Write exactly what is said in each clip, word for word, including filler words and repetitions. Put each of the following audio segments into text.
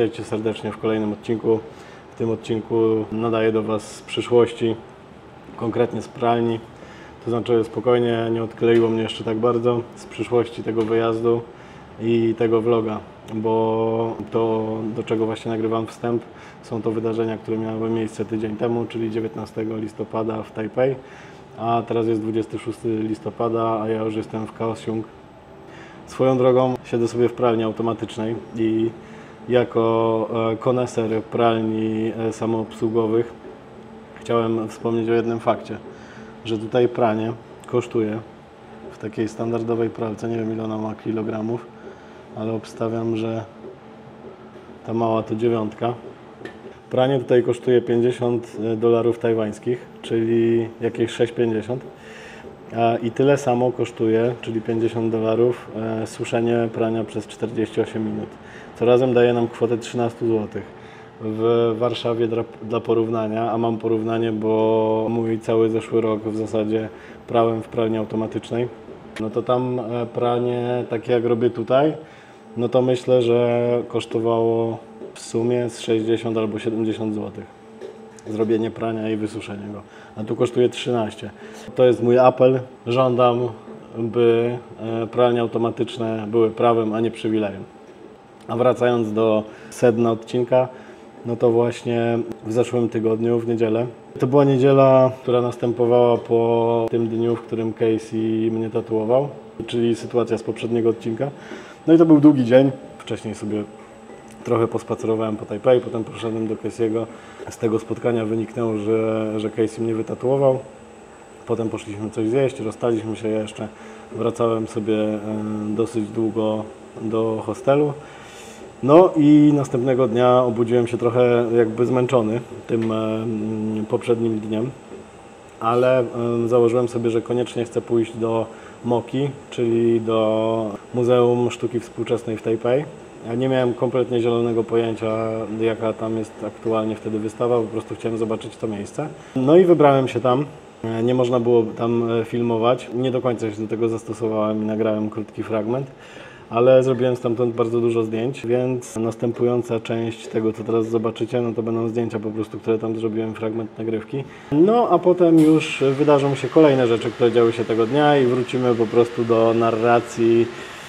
witajcie serdecznie w kolejnym odcinku. W tym odcinku nadaję do Was z przyszłości, konkretnie z pralni. To znaczy spokojnie, nie odkleiło mnie jeszcze tak bardzo z przyszłości tego wyjazdu i tego vloga, bo to, do czego właśnie nagrywam wstęp, są to wydarzenia, które miały miejsce tydzień temu, czyli dziewiętnastego listopada w Tajpej, a teraz jest dwudziestego szóstego listopada, a ja już jestem w Kaohsiung. Swoją drogą siedzę sobie w pralni automatycznej i jako koneser pralni samoobsługowych chciałem wspomnieć o jednym fakcie, że tutaj pranie kosztuje w takiej standardowej pralce, nie wiem ile ona ma kilogramów, ale obstawiam, że ta mała to dziewiątka. Pranie tutaj kosztuje pięćdziesiąt dolarów tajwańskich, czyli jakieś sześć pięćdziesiąt. I tyle samo kosztuje, czyli pięćdziesiąt dolarów, suszenie prania przez czterdzieści osiem minut. Co razem daje nam kwotę trzynaście złotych. W Warszawie dla, dla porównania, a mam porównanie, bo mój cały zeszły rok w zasadzie prałem w pralni automatycznej, no to tam pranie takie jak robię tutaj, no to myślę, że kosztowało w sumie z sześćdziesiąt albo siedemdziesiąt złotych. Zrobienie prania i wysuszenie go, a tu kosztuje trzynaście. To jest mój apel. Żądam, by pralnie automatyczne były prawem, a nie przywilejem. A wracając do sedna odcinka, no to właśnie w zeszłym tygodniu, w niedzielę, to była niedziela, która następowała po tym dniu, w którym Casey mnie tatuował, czyli sytuacja z poprzedniego odcinka. No i to był długi dzień. Wcześniej sobie trochę pospacerowałem po Tajpej, potem poszedłem do Casey'ego. Z tego spotkania wyniknęło, że, że Casey mnie wytatuował. Potem poszliśmy coś zjeść, rozstaliśmy się jeszcze. Wracałem sobie dosyć długo do hostelu. No i następnego dnia obudziłem się trochę jakby zmęczony tym poprzednim dniem. Ale założyłem sobie, że koniecznie chcę pójść do Moki, czyli do Muzeum Sztuki Współczesnej w Tajpej. Ja nie miałem kompletnie zielonego pojęcia, jaka tam jest aktualnie wtedy wystawa, po prostu chciałem zobaczyć to miejsce. No i wybrałem się tam. Nie można było tam filmować. Nie do końca się do tego zastosowałem i nagrałem krótki fragment, ale zrobiłem stamtąd bardzo dużo zdjęć, więc następująca część tego, co teraz zobaczycie, no to będą zdjęcia po prostu, które tam zrobiłem, fragment nagrywki. No a potem już wydarzą się kolejne rzeczy, które działy się tego dnia i wrócimy po prostu do narracji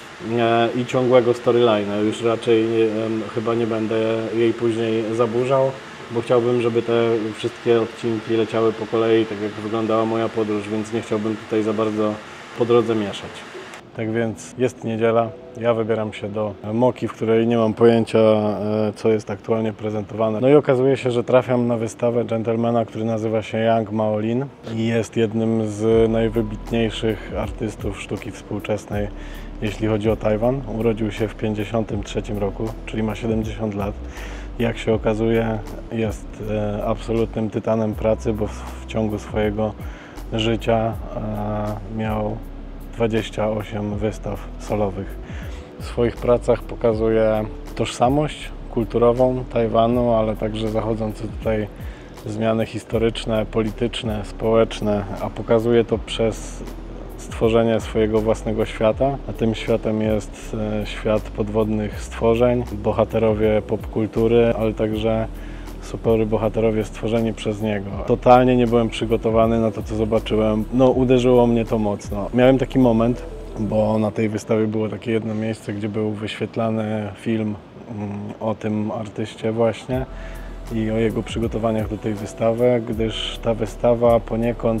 i ciągłego storyline'a. Już raczej nie, chyba nie będę jej później zaburzał, bo chciałbym, żeby te wszystkie odcinki leciały po kolei, tak jak wyglądała moja podróż, więc nie chciałbym tutaj za bardzo po drodze mieszać. Tak więc jest niedziela, ja wybieram się do Moki, w której nie mam pojęcia, co jest aktualnie prezentowane. No i okazuje się, że trafiam na wystawę gentlemana, który nazywa się Yang Maolin i jest jednym z najwybitniejszych artystów sztuki współczesnej, jeśli chodzi o Tajwan. Urodził się w pięćdziesiątym trzecim roku, czyli ma siedemdziesiąt lat. Jak się okazuje, jest absolutnym tytanem pracy, bo w ciągu swojego życia miał dwadzieścia osiem wystaw solowych. W swoich pracach pokazuje tożsamość kulturową Tajwanu, ale także zachodzące tutaj zmiany historyczne, polityczne, społeczne, a pokazuje to przez stworzenie swojego własnego świata, a tym światem jest świat podwodnych stworzeń, bohaterowie popkultury, ale także super bohaterowie stworzeni przez niego. Totalnie nie byłem przygotowany na to, co zobaczyłem. No, uderzyło mnie to mocno. Miałem taki moment, bo na tej wystawie było takie jedno miejsce, gdzie był wyświetlany film o tym artyście właśnie i o jego przygotowaniach do tej wystawy, gdyż ta wystawa poniekąd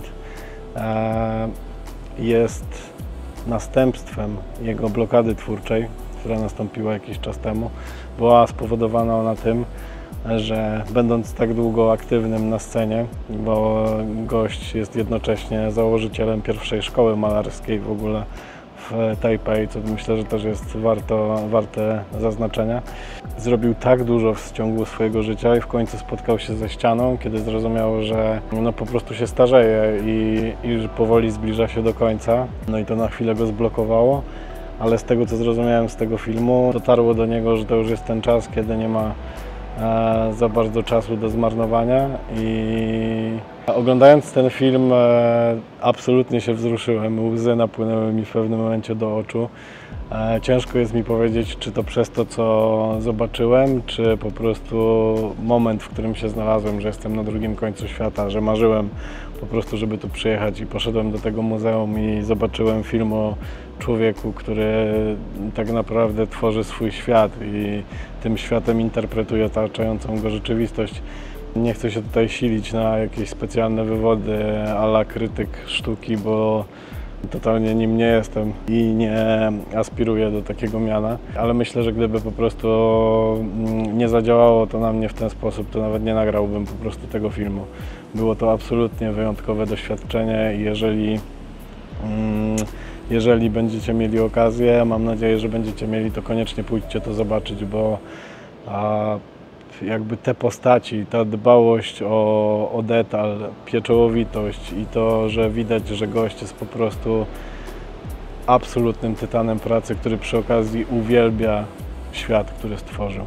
e, jest następstwem jego blokady twórczej, która nastąpiła jakiś czas temu. Była spowodowana ona tym, że będąc tak długo aktywnym na scenie, bo gość jest jednocześnie założycielem pierwszej szkoły malarskiej w ogóle w Tajpej, co myślę, że też jest warto, warte zaznaczenia. Zrobił tak dużo w ciągu swojego życia i w końcu spotkał się ze ścianą, kiedy zrozumiał, że no po prostu się starzeje i, i że powoli zbliża się do końca. No i to na chwilę go zblokowało, ale z tego, co zrozumiałem z tego filmu, dotarło do niego, że to już jest ten czas, kiedy nie ma za bardzo czasu do zmarnowania i Oglądając ten film e, absolutnie się wzruszyłem, łzy napłynęły mi w pewnym momencie do oczu. E, ciężko jest mi powiedzieć, czy to przez to, co zobaczyłem, czy po prostu moment, w którym się znalazłem, że jestem na drugim końcu świata, że marzyłem po prostu, żeby tu przyjechać i poszedłem do tego muzeum i zobaczyłem film o człowieku, który tak naprawdę tworzy swój świat i tym światem interpretuje otaczającą go rzeczywistość. Nie chcę się tutaj silić na jakieś specjalne wywody a la krytyk sztuki, bo totalnie nim nie jestem i nie aspiruję do takiego miana, ale myślę, że gdyby po prostu nie zadziałało to na mnie w ten sposób, to nawet nie nagrałbym po prostu tego filmu. Było to absolutnie wyjątkowe doświadczenie i jeżeli, jeżeli będziecie mieli okazję, mam nadzieję, że będziecie mieli, to koniecznie pójdźcie to zobaczyć, bo a, jakby te postaci, ta dbałość o, o detal, pieczołowitość i to, że widać, że gość jest po prostu absolutnym tytanem pracy, który przy okazji uwielbia świat, który stworzył.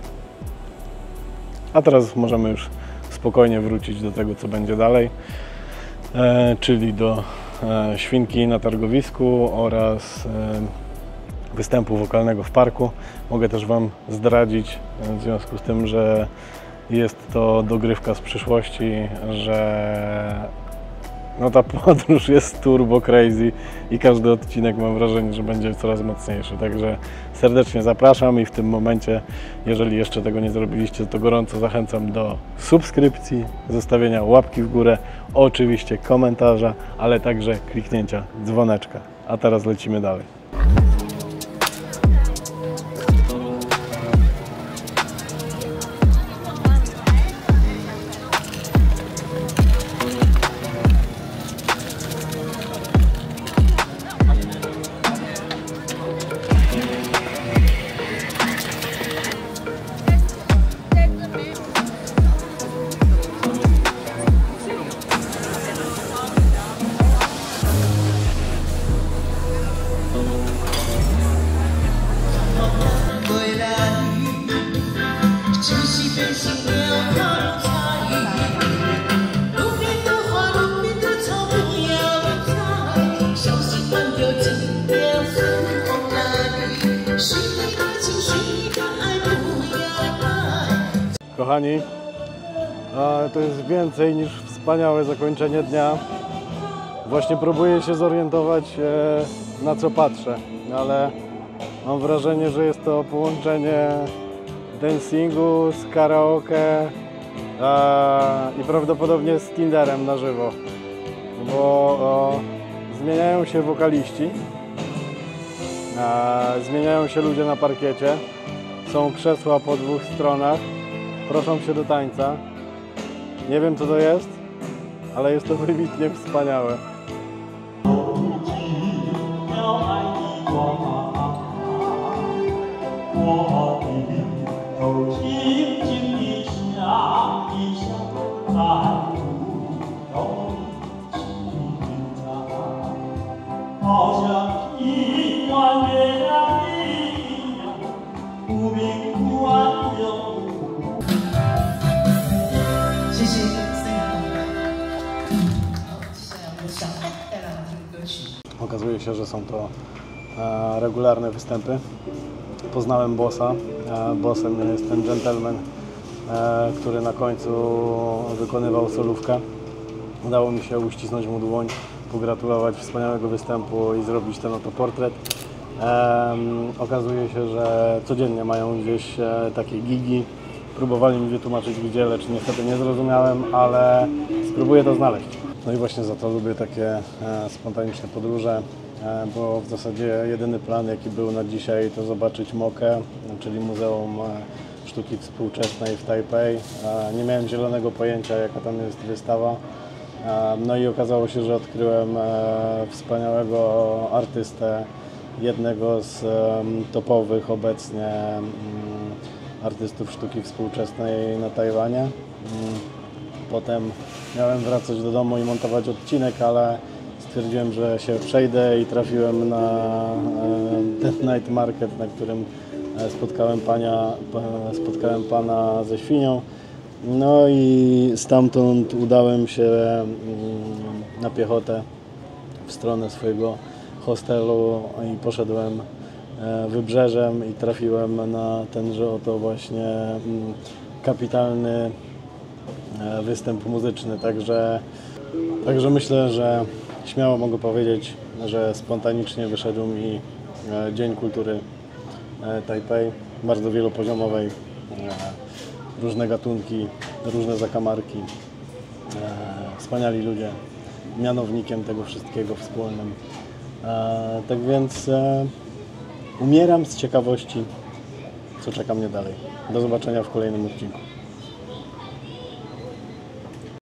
A teraz możemy już spokojnie wrócić do tego, co będzie dalej, e, czyli do e, świnki na targowisku oraz e, występu wokalnego w parku. Mogę też Wam zdradzić, w związku z tym, że jest to dogrywka z przyszłości, że no ta podróż jest turbo crazy i każdy odcinek mam wrażenie, że będzie coraz mocniejszy. Także serdecznie zapraszam i w tym momencie, jeżeli jeszcze tego nie zrobiliście, to gorąco zachęcam do subskrypcji, zostawienia łapki w górę, oczywiście komentarza, ale także kliknięcia dzwoneczka. A teraz lecimy dalej. Kochani, to jest więcej niż wspaniałe zakończenie dnia. Właśnie próbuję się zorientować, na co patrzę, ale mam wrażenie, że jest to połączenie dancingu z karaoke i prawdopodobnie z Tinderem na żywo, bo o, zmieniają się wokaliści, zmieniają się ludzie na parkiecie, są krzesła po dwóch stronach. Proszą się do tańca. Nie wiem, co to jest, ale jest to wybitnie wspaniałe. Okazuje się, że są to e, regularne występy. Poznałem bossa. E, bossem jest ten gentleman, e, który na końcu wykonywał solówkę. Udało mi się uścisnąć mu dłoń, pogratulować wspaniałego występu i zrobić ten oto portret. E, okazuje się, że codziennie mają gdzieś e, takie gigi. Próbowali mi wytłumaczyć, gdzie, lecz niestety nie zrozumiałem, ale spróbuję to znaleźć. No i właśnie za to lubię takie e, spontaniczne podróże, e, bo w zasadzie jedyny plan, jaki był na dzisiaj, to zobaczyć Mokę, czyli Muzeum Sztuki Współczesnej w Tajpej. E, nie miałem zielonego pojęcia, jaka tam jest wystawa. E, no i okazało się, że odkryłem e, wspaniałego artystę, jednego z e, topowych obecnie e, artystów sztuki współczesnej na Tajwanie. Potem miałem wracać do domu i montować odcinek, ale stwierdziłem, że się przejdę i trafiłem na ten night market, na którym spotkałem, pania, spotkałem pana ze świnią No i stamtąd udałem się mm, na piechotę w stronę swojego hostelu i poszedłem e, wybrzeżem i trafiłem na tenże oto właśnie mm, kapitalny e, występ muzyczny. Także, także myślę, że śmiało mogę powiedzieć, że spontanicznie wyszedł mi e, Dzień Kultury e, Tajpej, bardzo wielopoziomowej. E, różne gatunki, różne zakamarki, e, wspaniali ludzie, mianownikiem tego wszystkiego wspólnym. E, tak więc e, umieram z ciekawości, co czeka mnie dalej. Do zobaczenia w kolejnym odcinku.